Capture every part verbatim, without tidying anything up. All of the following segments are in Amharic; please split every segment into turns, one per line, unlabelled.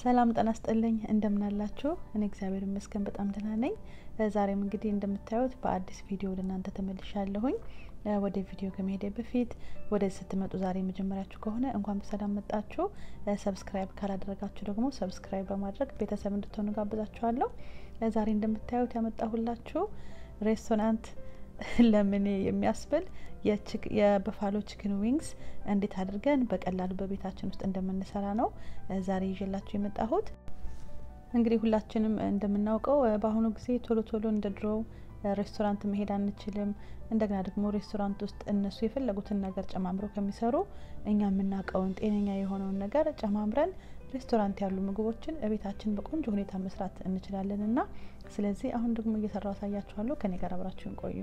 ሰላም ጤና ይስጥልኝ እንደምን አላችሁ እኔ እግዚአብሔር ይመስገን በጣም ደህና ነኝ ዛሬም እንግዲህ እንደምታዩት በአዲስ ቪዲዮ ለእናንተ ተመልሻለሁኝ ወደ ቪዲዮ ከመሄዴ በፊት ወደዚህ ስትመጡ ዛሬ መጀመሪያችሁ ከሆነ እንኳን በሰላም መጣችሁ ሰብስክራይብ ካላደረጋችሁ ደግሞ ሰብስክራይብ በማድረግ ቤተሰብ እንድትሆኑ ጋብዛችኋለሁ ዛሬ እንደምታዩት ያመጣሁላችሁ ሬስቶራንት ለምን የሚያስብል የቺክ የበፋሎ ቺክን ዊንግስ እንዴት አድርገን በቀላሉ በቤታችን ውስጥ እንደምንሰራ ነው ዛሬ ይዤላችሁ የመጣሁት እንግዲህ ሁላችንም እንደምናውቀው በአሁኑ ጊዜ ቶሎ ቶሎ እንደድሮ ሬስቶራንት መሄድ አንችልም እንደገና ደግሞ ሬስቶራንት ውስጥ እነሱ የፈለጉትን ነገር ጨማምረው ከሚሰሩ እኛ የምናውቀውን ጤነኛ የሆነውን ነገር ጨማምረን ሬስቶራንት ያሉ ምግቦችን በቤታችን በቆንጆ ሁኔታ መስራት እንችላለንና ስለዚህ አሁን ደግሞ እየሰራው አሳያችኋለሁ ከኔ ጋር አብራችሁን ቆዩ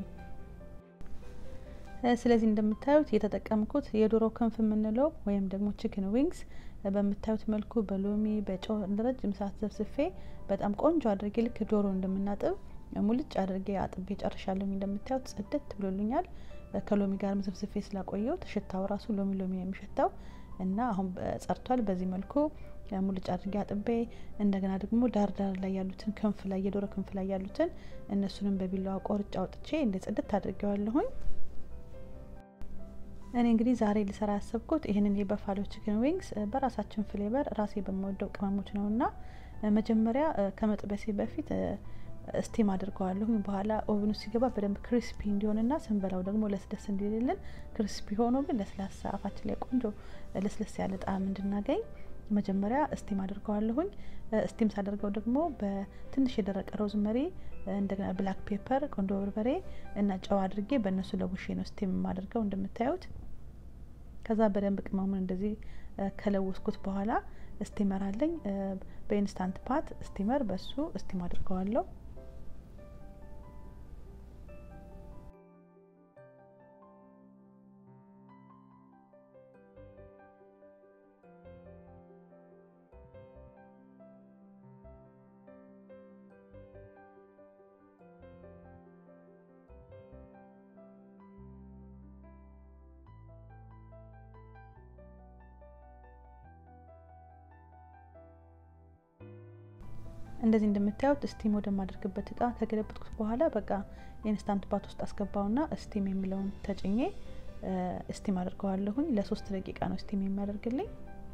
ስለዚህ እንደምታዩት የተጠቀምኩት የዶሮ ክንፍ ምንለው ወይም ደግሞ ቺክን ዊንግስ በመታዩት መልኩ በሎሚ በጨው እንደረጅም ሰዓት ዘፍዝፌ በጣም ቆንጆ አድርጌ ልክ ዶሮ እንደምናጥብ ሙልጭ አድርጌ አጥቤ ጨርሻለሁ እንደምታዩት ጽድት ብሎልኛል ከሎሚ ጋር ዘፍዝፌ ስላቆየው ተሽታው ራሱ ሎሚ ሎሚ የሚሸታው እና አሁን ጸርቷል በዚህ መልኩ ሙልጭ አድርጌ አጥቤ እንደገና ደግሞ ዳር ዳር ላይ ያሉትን ክንፍ ላይ የዶሮ ክንፍ ላይ ያሉትን እነሱንም በቢላዋ ቆርጬ አውጥቼ እንደ ጽድት አድርጌዋለሁኝ እኔ እንግዲህ ዛሬ ልሰራ ያሰብኩት ይሄንን የበፋሎ ቺክን ዊንግስ በራሳችን ፍሌቨር ራሴ በመወደው ቅመሞች ነውና መጀመሪያ ከመጥበሴ በፊት ስቲም አድርገዋለሁኝ በኋላ ኦቨኑ ሲገባ በደንብ ክሪስፒ እንዲሆንና ስንበላው ደግሞ ለስለስ እንዲልልን ክሪስፒ ሆኖ ግን ለስላሳ አፋችን ላይ ቆንጆ ለስለስ ያለ ጣዕም እንድናገኝ መጀመሪያ ስቲም አድርገዋለሁኝ ስቲም ሳደርገው ደግሞ በትንሽ የደረቀ ሮዝመሪ እንደገና ብላክ ፔፐር ቆንጆ በርበሬ እና ጨው አድርጌ በእነሱ ለውሼ ነው ስቲም ማድርገው እንደምታዩት ከዛ በደንብ ቅመሙን እንደዚህ ከለውስኩት በኋላ ስቲመር አለኝ በኢንስታንት ፓት ስቲመር በሱ ስቲም አድርገዋለሁ እንደዚህ እንደምታዩት ስቲም ወደ ማድረግበት እቃ ከገለበጥኩት በኋላ በቃ ኢንስታንት ባት ውስጥ አስገባውና ስቲም የሚለውን ተጭኜ ስቲም አድርገዋለሁኝ ለሶስት ደቂቃ ነው ስቲም የሚያደርግልኝ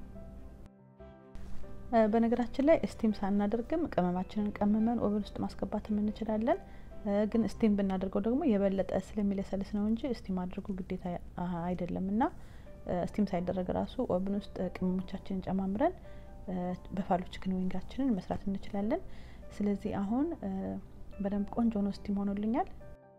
በነገራችን ላይ ስቲም ሳናደርግም ቅመማችንን ቀመመን ኦቨን ውስጥ ማስገባት እንችላለን ግን ስቲም ብናደርገው ደግሞ የበለጠ ስለሚለሰልስ ነው እንጂ ስቲም አድርጉ ግዴታ አይደለምና ስቲም ሳይደረግ ራሱ ኦቨን ውስጥ ቅመሞቻችንን ጨማምረን በፋሎ ቺክን ዊንጋችንን መስራት እንችላለን ስለዚህ አሁን በደንብ ቆንጆ ነው ስቲም ሆኖልኛል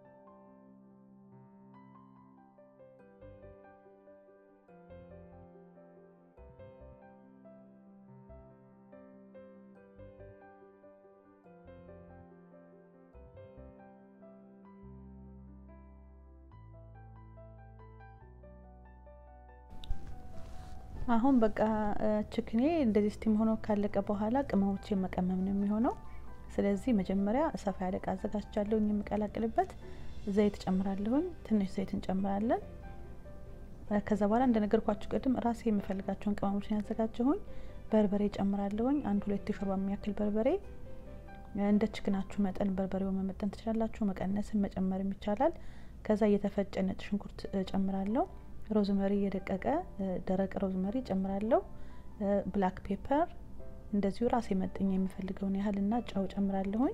አሁን በቃ ቺክኔ እንደዚህ ስቲም ሆኖ ካለቀ በኋላ ቅመሞቼ መቀመም ነው የሚሆነው ስለዚህ መጀመሪያ ሰፋ ያለ ዕቃ አዘጋጅቻለሁ የሚቀላቅልበት ዘይት ጨምራለሁኝ ትንሽ ዘይት እንጨምራለን ከዛ በኋላ እንደነገርኳችሁ ቀድም ራሴ የምፈልጋቸውን ቅመሞችን ያዘጋጀሁኝ በርበሬ ጨምራለሁኝ አንድ ሁለት ሾርባ የሚያክል በርበሬ እንደ ቺክናችሁ መጠን በርበሬው መመጠን ትችላላችሁ መቀነስም መጨመርም ይቻላል ከዛ የተፈጨ ነጭ ሽንኩርት ጨምራለሁ ሮዝመሪ የደቀቀ ደረቅ ሮዝመሪ ጨምራለሁ ብላክ ፔፐር እንደዚሁ ራሴ መጥኛ የሚፈልገውን ያህልና ጨው ጨምራለሁኝ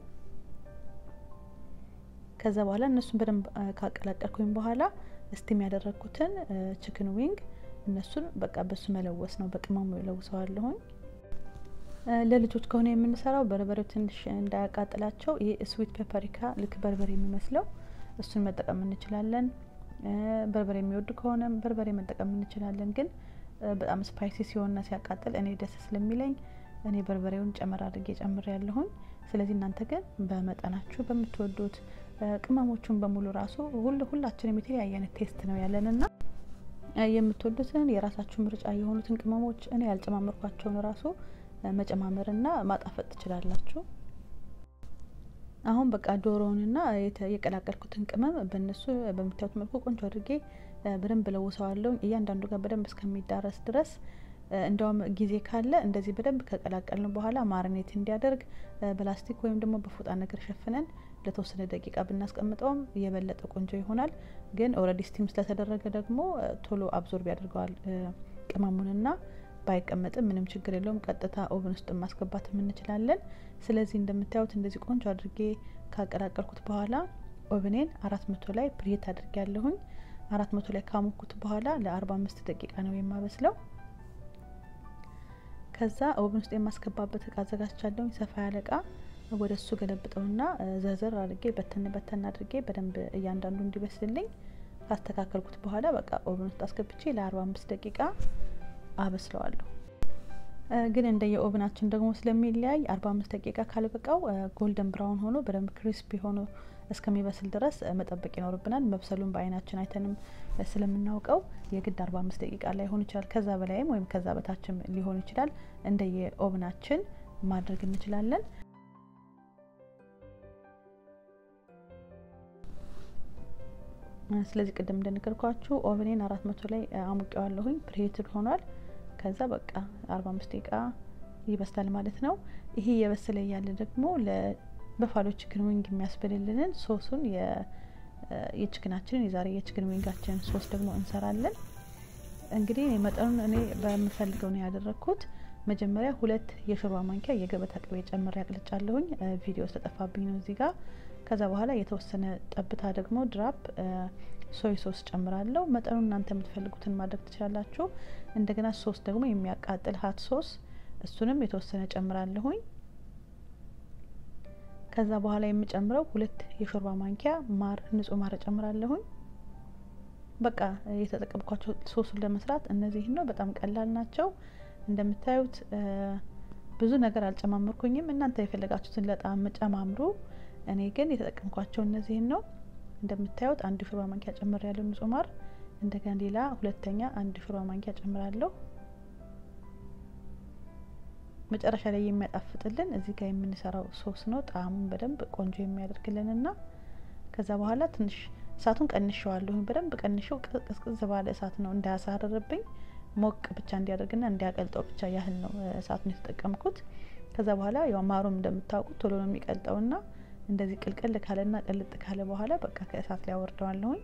ከዛ በኋላ እነሱን በደንብ ካቀላቀልኩኝ በኋላ ስቲም ያደረኩትን ቺክን ዊንግ እነሱን በቃ በሱ መለወስ ነው በቅመሙ ለውሰዋለሁኝ ለልጆች ከሆነ የምንሰራው በርበሬው ትንሽ እንዳያቃጥላቸው ይሄ ስዊት ፔፐሪካ ልክ በርበሬ የሚመስለው እሱን መጠቀም እንችላለን በርበሬ የሚወድ ከሆነ በርበሬ መጠቀም እንችላለን ግን በጣም ስፓይሲ ሲሆንና ሲያቃጥል እኔ ደስ ስለሚለኝ እኔ በርበሬውን ጨመር አድርጌ ጨምሬያለሁኝ ስለዚህ እናንተ ግን በመጠናችሁ በመትወዱት ቅመሞቹን በሙሉ ራሱ ሁሉ ሁላችንም የተለያየ አይነት ቴስት ነው ያለንና የምትወዱትን የራሳችሁ ምርጫ የሆኑትን ቅመሞች እኔ ያልጨማመርኳቸውን ራሱ መጨማመርና ማጣፈጥ ትችላላችሁ አሁን በቃ ዶሮውንና የቀላቀልኩትን ቅመም በእነሱ በመታወት መልኩ ቆንጆ አድርጌ በደንብ ለውሰዋለሁ እያንዳንዱ ጋር በደንብ እስከሚዳረስ ድረስ እንደውም ጊዜ ካለ እንደዚህ በደንብ ከቀላቀልን በኋላ ማርኔት እንዲያደርግ በላስቲክ ወይም ደግሞ በፎጣ ነገር ሸፍነን ለተወሰነ ደቂቃ ብናስቀምጠውም የበለጠ ቆንጆ ይሆናል። ግን ኦሬዲ ስቲም ስለተደረገ ደግሞ ቶሎ አብዞርብ ያደርገዋል ቅመሙንና ባይቀመጥም ምንም ችግር የለውም። ቀጥታ ኦቨን ውስጥ ማስገባት እንችላለን። ስለዚህ እንደምታዩት እንደዚህ ቆንጆ አድርጌ ካቀላቀልኩት በኋላ ኦቨኔን አራት መቶ ላይ ፕሪሄት አድርጌያለሁኝ። አራት መቶ ላይ ካሞኩት በኋላ ለአርባ አምስት ደቂቃ ነው የማበስለው። ከዛ ኦቨን ውስጥ የማስገባበት እቃ አዘጋጅቻለሁኝ። ሰፋ ያለ እቃ ወደሱ ገለብጠውና ዘርዘር አድርጌ በተን በተን አድርጌ በደንብ እያንዳንዱ እንዲበስልልኝ ካስተካከልኩት በኋላ በቃ ኦቨን ውስጥ አስገብቼ ለአርባ አምስት ደቂቃ አበስለዋለሁ። ግን እንደ የኦቨናችን ደግሞ ስለሚለያይ አርባ አምስት ደቂቃ ካልበቃው ጎልደን ብራውን ሆኖ በደንብ ክሪስፒ ሆኖ እስከሚበስል ድረስ መጠበቅ ይኖርብናል። መብሰሉን በአይናችን አይተንም ስለምናውቀው የግድ አርባ አምስት ደቂቃ ላይ ሆን ይችላል። ከዛ በላይም ወይም ከዛ በታችም ሊሆን ይችላል። እንደ የኦቨናችን ማድረግ እንችላለን። ስለዚህ ቅድም እንደነገርኳችሁ ኦቨኔን አራት መቶ ላይ አሙቀዋለሁኝ። ፕሪሄትድ ሆኗል። ከዛ በቃ አርባ አምስት ደቂቃ ይበስላል ማለት ነው። ይሄ የበሰለ ያለ ደግሞ ለበፋሎ ቺክን ዊንግ የሚያስፈልልንን ሶሱን የቺክናችንን የዛሬ የቺክን ዊንጋችንን ሶስ ደግሞ እንሰራለን። እንግዲህ መጠኑን እኔ በመፈልገው ነው ያደረኩት። መጀመሪያ ሁለት የሾርባ ማንኪያ የገበታ ቅቤ ጨምሬ አቅልጫለሁኝ። ቪዲዮ ተጠፋብኝ ነው እዚህ ጋር። ከዛ በኋላ የተወሰነ ጠብታ ደግሞ ድራፕ ሶይ ሶስ ጨምራለሁ። መጠኑን እናንተ የምትፈልጉትን ማድረግ ትችላላችሁ። እንደገና ሶስ ደግሞ የሚያቃጥል ሀት ሶስ እሱንም የተወሰነ ጨምራለሁኝ። ከዛ በኋላ የምጨምረው ሁለት የሾርባ ማንኪያ ማር ንጹህ ማር ጨምራለሁኝ። በቃ የተጠቀምኳቸው ሶሱን ለመስራት እነዚህ ነው። በጣም ቀላል ናቸው። እንደምታዩት ብዙ ነገር አልጨማመርኩኝም። እናንተ የፈለጋችሁትን ለጣም ጨማምሩ። እኔ ግን የተጠቀምኳቸው እነዚህ ነው። እንደምታዩት አንድ ሾርባ ማንኪያ ጨምሬያለሁ ንጹህ ማር። እንደገና ሌላ ሁለተኛ አንድ ሾርባ ማንኪያ ጨምራለሁ። መጨረሻ ላይ የሚያጣፍጥልን እዚህ ጋር የምንሰራው ሶስ ነው። ጣዕሙን በደንብ ቆንጆ የሚያደርግልንና ከዛ በኋላ ትንሽ እሳቱን ቀንሼዋለሁ። በደንብ ቀንሼው ቅዝቅዝ ባለ እሳት ነው እንዳያሳርርብኝ፣ ሞቅ ብቻ እንዲያደርግና እንዲያቀልጠው ብቻ ያህል ነው እሳቱን የተጠቀምኩት። ከዛ በኋላ ያው ማሩም እንደምታውቁት ቶሎ ነው የሚቀልጠውና እንደዚህ ቅልቅል ካለና ቅልጥ ካለ በኋላ በቃ ከእሳት ላይ አወርደዋለሁኝ።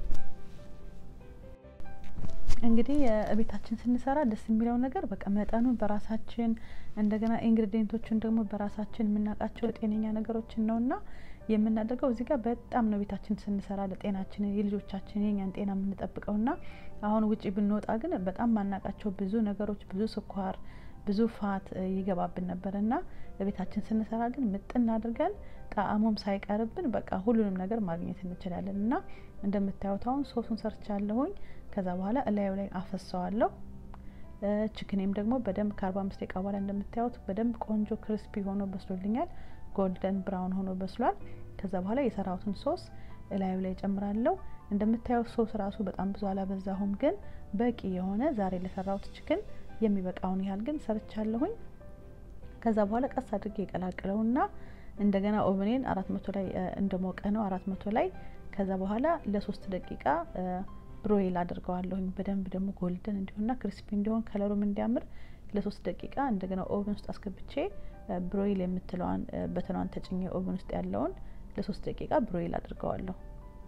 እንግዲህ ቤታችን ስንሰራ ደስ የሚለው ነገር በቃ መጠኑን በራሳችን እንደገና ኢንግሪዲየንቶቹን ደግሞ በራሳችን የምናውቃቸው ጤነኛ ነገሮችን ነውና የምናደርገው። እዚህ ጋር በጣም ነው ቤታችን ስንሰራ ለጤናችን የልጆቻችን የኛን ጤና የምንጠብቀውና አሁን ውጪ ብንወጣ ግን በጣም ማናቃቸው ብዙ ነገሮች ብዙ ስኳር ብዙ ፋት ይገባብን ነበርና ለቤታችን ስንሰራ ግን ምጥን አድርገን ጣዕሙም ሳይቀርብን በቃ ሁሉንም ነገር ማግኘት እንችላለንና እንደምታዩት አሁን ሶሱን ሰርቻለሁኝ። ከዛ በኋላ እላዩ ላይ አፈሰዋለሁ። ቺክኔም ደግሞ በደንብ ከአርባ አምስት ደቂቃ በኋላ እንደምታዩት በደንብ ቆንጆ ክሪስፒ ሆኖ በስሎልኛል። ጎልደን ብራውን ሆኖ በስሏል። ከዛ በኋላ የሰራሁትን ሶስ እላዩ ላይ ጨምራለሁ። እንደምታዩት ሶስ ራሱ በጣም ብዙ አላበዛሁም፣ ግን በቂ የሆነ ዛሬ ለሰራሁት ቺክን የሚበቃውን ያህል ግን ሰርቻለሁኝ። ከዛ በኋላ ቀስ አድርጌ የቀላቀለውና እንደገና ኦቨኔን አራት መቶ ላይ እንደሞቀ ነው አራት መቶ ላይ። ከዛ በኋላ ለሶስት ደቂቃ ብሮይል አድርገዋለሁኝ። በደንብ ደግሞ ጎልደን እንዲሆንና ክሪስፒ እንዲሆን ከለሩም እንዲያምር ለሶስት ደቂቃ እንደገና ኦቨን ውስጥ አስገብቼ ብሮይል የምትለዋን በተኗን ተጭኜ ኦቨን ውስጥ ያለውን ለሶስት ደቂቃ ብሮይል አድርገዋለሁ።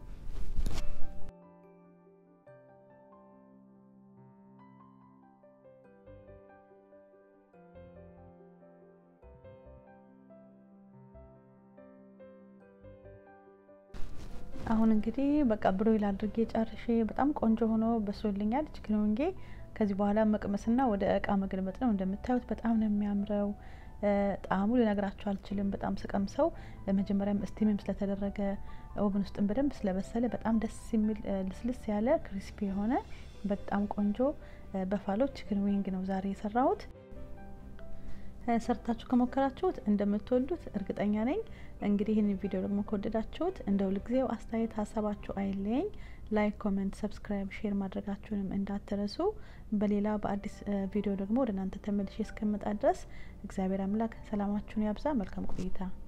አሁን እንግዲህ በቃ ብሮይል አድርጌ ጨርሼ በጣም ቆንጆ ሆኖ በስሎልኛል ቺክን ዊንጌ። ከዚህ በኋላ መቅመስና ወደ እቃ መገልበጥ ነው። እንደምታዩት በጣም ነው የሚያምረው። ጣዕሙ ልነግራችሁ አልችልም። በጣም ስቀምሰው ለመጀመሪያም ስቲምም ስለተደረገ ኦቨን ውስጥም በደንብ ስለበሰለ በጣም ደስ የሚል ልስልስ ያለ ክሪስፒ የሆነ በጣም ቆንጆ በፋሎ ቺክን ዊንግ ነው ዛሬ የሰራሁት። ሰርታችሁ ከሞከራችሁት እንደምትወዱት እርግጠኛ ነኝ። እንግዲህ ይህን ቪዲዮ ደግሞ ከወደዳችሁት እንደው ለጊዜው አስተያየት ሀሳባችሁ አይለኝ። ላይክ፣ ኮሜንት፣ ሰብስክራይብ፣ ሼር ማድረጋችሁንም እንዳትረሱ። በሌላ በአዲስ ቪዲዮ ደግሞ ወደ እናንተ ተመልሼ እስከምመጣ ድረስ እግዚአብሔር አምላክ ሰላማችሁን ያብዛ። መልካም ቆይታ።